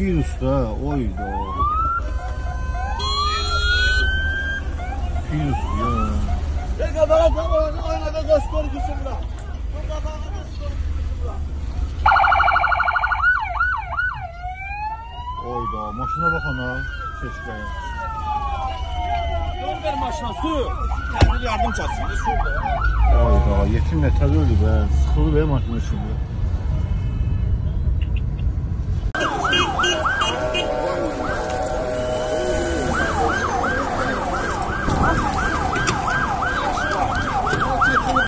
Pir usta, oydu. Pir usta ya. Peki bana oynadı göz korkusu bırak. Burada bana göz korkusu bırak. Oyda, maşına baxan ha, seçkaya. Yol ver maşına, su. Kendini yardım çatsın, şurada. Oyda, yetim nətər öldü be, sıxılı be maşının içində.